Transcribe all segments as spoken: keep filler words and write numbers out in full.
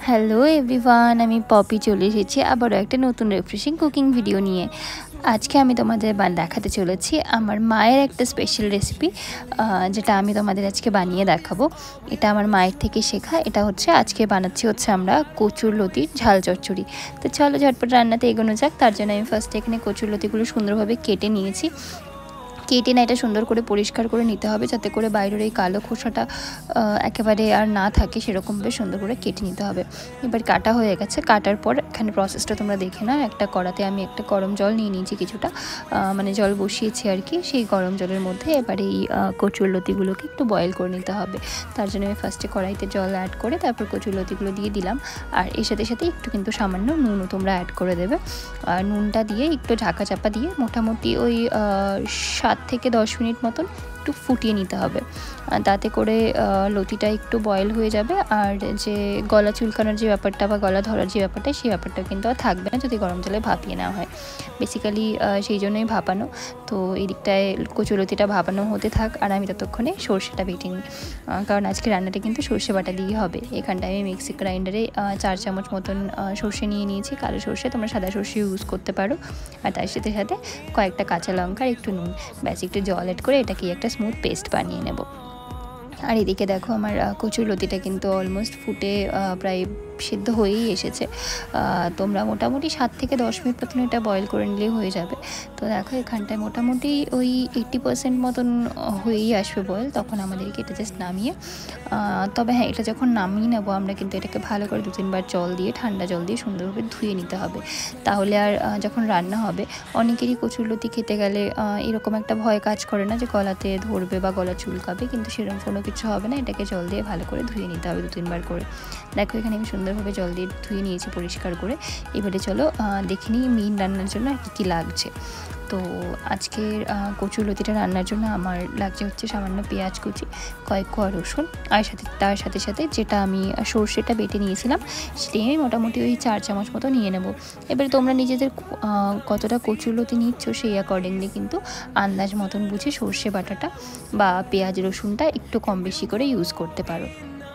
Hello everyone, আমি poppy চলে এসেছি আবারও একটা নতুন রিফ্রেশিং কুকিং ভিডিও নিয়ে। আজকে আমি তোমাদের দেখাতে চলেছি আমার মায়ের একটা স্পেশাল রেসিপি, যেটা আমি তোমাদের আজকে বানিয়ে দেখাবো। এটা আমার মায়ের থেকে শেখা। এটা হচ্ছে আজকে বানাচ্ছি হচ্ছে আমরা কচুর লতির ঝাল চচ্চড়ি। তো চলো ঝটপট রান্নাতে এগোনো যাক। তার জন্য আমি ফার্স্টে এখানে কচুর লতিগুলো সুন্দরভাবে কেটে নিয়েছি। কেটে না এটা সুন্দর করে পরিষ্কার করে নিতে হবে, যাতে করে বাইরের এই কালো খোসাটা একেবারে আর না থাকে, সেরকমভাবে সুন্দর করে কেটে নিতে হবে। এবার কাটা হয়ে গেছে। কাটার পর এখানে প্রসেসটা তোমরা দেখে নাও। একটা কড়াতে আমি একটা গরম জল নিয়ে নিয়েছি, কিছুটা মানে জল বসিয়েছি আর কি। সেই গরম জলের মধ্যে এবার এই কচুর লতিগুলোকে একটু বয়েল করে নিতে হবে। তার জন্য আমি ফার্স্টে কড়াইতে জল অ্যাড করে তারপর কচুর লতিগুলো দিয়ে দিলাম। আর এর সাথে সাথে একটু কিন্তু সামান্য নুনও তোমরা অ্যাড করে দেবে। আর নুনটা দিয়ে একটু ঢাকা চাপা দিয়ে মোটামুটি ওই সাত থেকে দশ মিনিট মতন একটু ফুটিয়ে নিতে হবে। তাতে করে লতিটা একটু বয়েল হয়ে যাবে। আর যে গলা চুলকানোর যে ব্যাপারটা বা গলা ধরার যে ব্যাপারটা, সেই ব্যাপারটা কিন্তু আর থাকবে না যদি গরম জলে ভাপিয়ে নেওয়া হয়। বেসিক্যালি সেই জন্যই ভাপানো। তো এই দিকটায় কচুলতিটা ভাপানো হতে থাক, আর আমি ততক্ষণে সর্ষেটা বেটে নিই, কারণ আজকে রান্নাটা কিন্তু সর্ষে বাটা দিয়ে হবে। এখানটায় আমি মিক্সি গ্রাইন্ডারে চার চামচ মতন সর্ষে নিয়ে নিয়েছি। কালো সর্ষে, তোমরা সাদা সর্ষে ইউজ করতে পারো। আর তার সাথে সাথে কয়েকটা কাঁচা লঙ্কা, একটু নুন, ব্যাস একটু জল অ্যাড করে এটাকে একটা স্মুথ পেস্ট বানিয়ে নেব। আর এদিকে দেখো আমার কচুর লতিটা কিন্তু অলমোস্ট ফুটে প্রায় সিদ্ধ হয়েই এসেছে। তোমরা মোটামুটি সাত থেকে দশ মিনিট মতন এটা বয়েল করে নিলেই হয়ে যাবে। তো দেখো এখানটায় মোটামুটি ওই এইট্টি পার্সেন্ট মতন হয়েই আসবে বয়েল। তখন আমাদেরকে এটা জাস্ট নামিয়ে, তবে হ্যাঁ, এটা যখন নামিয়ে নেবো আমরা কিন্তু এটাকে ভালো করে দু তিনবার জল দিয়ে, ঠান্ডা জল দিয়ে সুন্দরভাবে ধুয়ে নিতে হবে। তাহলে আর যখন রান্না হবে, অনেকেরই কচুর লতি খেতে গেলে এরকম একটা ভয় কাজ করে না যে গলাতে ধরবে বা গলা চুলকাবে, কিন্তু সেরকম কোনো কিছু হবে না। এটাকে জল দিয়ে ভালো করে ধুয়ে নিতে হবে দু তিনবার করে। দেখো এখানে আমি সুন্দরভাবে জল দিয়ে ধুয়ে নিয়েছি পরিষ্কার করে। এবারে চলো দেখে নিই মিন রান্নার জন্য আর কী কী লাগছে। তো আজকের কচুর লতিটা রান্নার জন্য আমার লাগছে হচ্ছে সামান্য পেঁয়াজ কুচি, কয়েক কোয়া রসুন, আর সাথে তার সাথে সাথে যেটা আমি সর্ষেটা বেটে নিয়েছিলাম সেটাই আমি মোটামুটি ওই চার চামচ মতো নিয়ে নেব। এবারে তোমরা নিজেদের কতটা কচুর লতি নিচ্ছ সেই অ্যাকর্ডিংলি কিন্তু আন্দাজ মতন বুঝে সর্ষে বাটাটা বা পেঁয়াজ রসুনটা একটু কম বেশি করে ইউজ করতে পারো।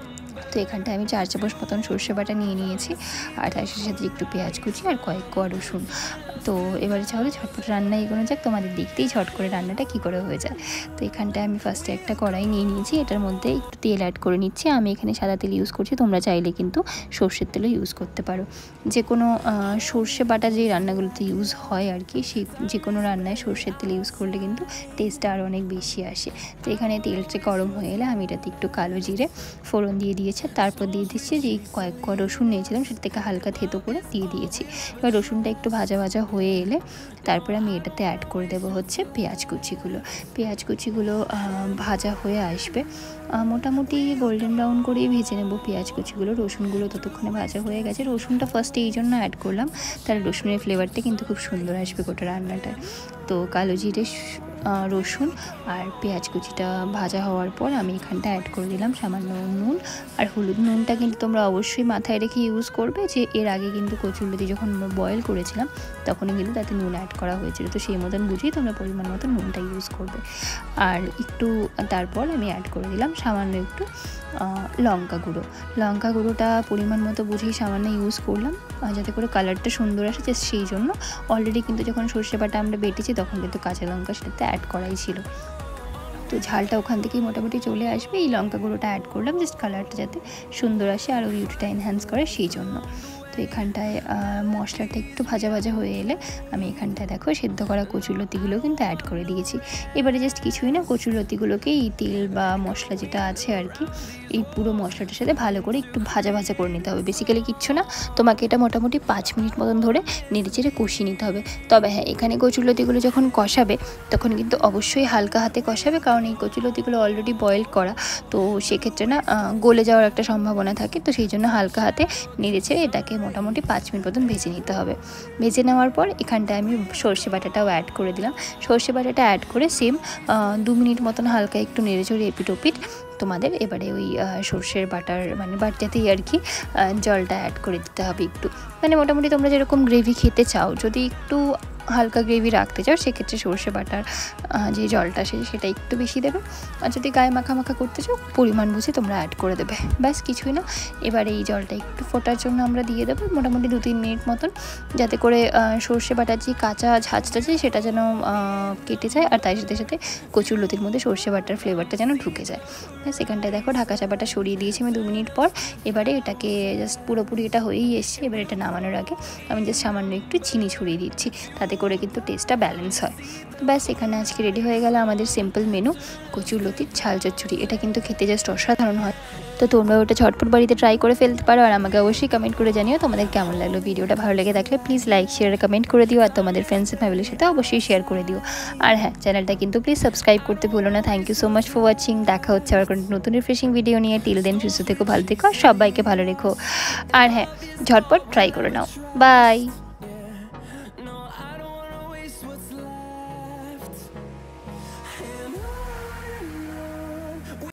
তো এখানটায় আমি চার চামচ মতন সর্ষে বাটা নিয়ে নিয়েছি, আর তার সাথে একটু পেঁয়াজ কুচি আর কয়েক কোয়া রসুন। তো এবারে চলো ঝটপট রান্না এগোনো যাক। তোমাদের দেখতেই ঝট করে রান্নাটা কী করে হয়ে যায়। তো এখানটায় আমি ফার্স্টে একটা কড়াই নিয়ে নিয়েছি, এটার মধ্যে একটু তেল অ্যাড করে নিচ্ছি। আমি এখানে সাদা তেল ইউজ করছি, তোমরা চাইলে কিন্তু সর্ষের তেলও ইউজ করতে পারো। যে কোনো সর্ষে বাটা যে রান্নাগুলোতে ইউজ হয় আর কি, সেই যে কোনো রান্নায় সর্ষের তেল ইউজ করলে কিন্তু টেস্টটা আরও অনেক বেশি আসে। তো এখানে তেলটা গরম হয়ে এলে আমি এটাতে একটু কালো জিরে ফোড়ন দিয়ে দিয়েছি। তারপর দিয়ে দিচ্ছি যে কয়েক কোয়া রসুন নিয়েছিলাম, সেটা থেকে হালকা থেতো করে দিয়ে দিয়েছি। এবার রসুনটা একটু ভাজা ভাজা হয়ে এলে তারপরে আমি এটাতে অ্যাড করে দেবো হচ্ছে পেঁয়াজ কুচিগুলো। পেঁয়াজ কুচিগুলো ভাজা হয়ে আসবে, মোটামুটি গোল্ডেন ব্রাউন করেই ভেজে নেবো পেঁয়াজ কুচিগুলো। রসুনগুলো ততক্ষণে ভাজা হয়ে গেছে। রসুনটা ফার্স্টে এই জন্য অ্যাড করলাম, তার রসুনের ফ্লেভারটা কিন্তু খুব সুন্দর আসবে গোটা রান্নাটায়। তো কালো জিরে, রসুন আর পেঁয়াজ কুচিটা ভাজা হওয়ার পর আমি এখানটা অ্যাড করে দিলাম সামান্য নুন আর হলুদ। নুনটা কিন্তু তোমরা অবশ্যই মাথায় রেখে ইউজ করবে, যে এর আগে কিন্তু কচুরলতি যখন আমরা বয়েল করেছিলাম তখনই কিন্তু তাতে নুন অ্যাড করা হয়েছিল। তো সেই মতন বুঝেই তোমরা পরিমাণ মতো নুনটা ইউজ করবে। আর একটু তারপর আমি অ্যাড করে দিলাম সামান্য একটু লঙ্কা গুঁড়ো। লঙ্কা গুঁড়োটা পরিমাণ মতো বুঝেই সামান্য ইউজ করলাম, যাতে করে কালারটা সুন্দর আসে, যে সেই জন্য। অলরেডি কিন্তু যখন সর্ষে বাটা আমরা বেটেছি তখন কিন্তু কাঁচা লঙ্কা সেটাতে অ্যাড করাই ছিল। তো ঝালটা ওখান থেকেই মোটামুটি চলে আসবে। এই লঙ্কা গুঁড়োটা অ্যাড করলাম জাস্ট কালারটা যাতে সুন্দর আসে আর বিউটিটা এনহ্যান্স করে সেই জন্য। তো এখানটায় মশলাটা একটু ভাজা ভাজা হয়ে এলে আমি এখানটায় দেখো সেদ্ধ করা কচুরলতিগুলো কিন্তু অ্যাড করে দিয়েছি। এবারে জাস্ট কিছুই না, কচুরলতিগুলোকে এই তেল বা মশলা যেটা আছে আর কি, এই পুরো মশলাটার সাথে ভালো করে একটু ভাজা ভাজা করে নিতে হবে। বেসিক্যালি কিচ্ছু না, তোমাকে এটা মোটামুটি পাঁচ মিনিট মতন ধরে নেড়ে চেড়ে কষিয়ে নিতে হবে। তবে হ্যাঁ, এখানে কচুরলতিগুলো যখন কষাবে তখন কিন্তু অবশ্যই হালকা হাতে কষাবে, কারণ এই কচুরলতিগুলো অলরেডি বয়েল করা, তো সেক্ষেত্রে না গলে যাওয়ার একটা সম্ভাবনা থাকে। তো সেই জন্য হালকা হাতে নেড়ে চেড়ে এটাকে মোটামুটি পাঁচ মিনিট মতন ভেজে নিতে হবে। ভেজে নেওয়ার পর এখানটায় আমি সর্ষে বাটাটাও অ্যাড করে দিলাম। সর্ষে বাটাটা অ্যাড করে সেম দু মিনিট মতন হালকা একটু নেড়ে চড়ে এপিট ওপিট তোমাদের এবারে ওই সর্ষের বাটার মানে বাটাতেই আর কি জলটা অ্যাড করে দিতে হবে একটু, মানে মোটামুটি তোমরা যেরকম গ্রেভি খেতে চাও। যদি একটু হালকা গ্রেভি রাখতে চাও সেক্ষেত্রে সর্ষে বাটার যে জলটা সে সেটা একটু বেশি দেবে। আর যদি গায়ে মাখা মাখা করতে চাও পরিমাণ বুঝে তোমরা অ্যাড করে দেবে, ব্যাস কিছুই না। এবার এই জলটা একটু ফোটার জন্য আমরা দিয়ে দেবো মোটামুটি দু তিন মিনিট মতন, যাতে করে সর্ষে বাটার যে কাঁচা ঝাঁঝটা আছে সেটা যেন কেটে যায়, আর তার সাথে সাথে কচুরলতির মধ্যে সর্ষে বাটার ফ্লেভারটা যেন ঢুকে যায়। ব্যাস এখানটায় দেখো ঢাকা চাপাটা সরিয়ে দিয়েছি আমি দু মিনিট পর। এবারে এটাকে জাস্ট পুরোপুরি এটা হয়েই এসছে। এবার এটা নামানোর আগে আমি জাস্ট সামান্য একটু চিনি ছড়িয়ে দিচ্ছি, তাতে করে কিন্তু টেস্টটা ব্যালেন্স হয়। তো ব্যাস এখানে আজকে রেডি হয়ে গেল আমাদের সিম্পল মেনু কচুরলতির ঝাল চচ্চড়ি। এটা কিন্তু খেতে জাস্ট অসাধারণ হয়। তো তোমরা ওটা ঝটপট বাড়িতে ট্রাই করে ফেলতে পারো, আর আমাকে অবশ্যই কমেন্ট করে জানিও তোমাদের কেমন লাগলো। ভিডিওটা ভালো লেগে থাকলে প্লিজ লাইক শেয়ার কমেন্ট করে দিও, আর তোমাদের ফ্রেন্ডস ফ্যামিলির সাথে অবশ্যই শেয়ার করে দিও। আর হ্যাঁ, চ্যানেলটা কিন্তু প্লিজ সাবস্ক্রাইব করতে ভুলো না। Thank you so much for watching. দেখা হচ্ছে আবার কোনো নতুন রিফ্রেশিং ভিডিও নিয়ে। টিল দেন সুস্থ থেকো, ভালো থেকো, সবাইকে ভালো রেখো। আর হ্যাঁ, ঝটপট ট্রাই করে নাও। বাই।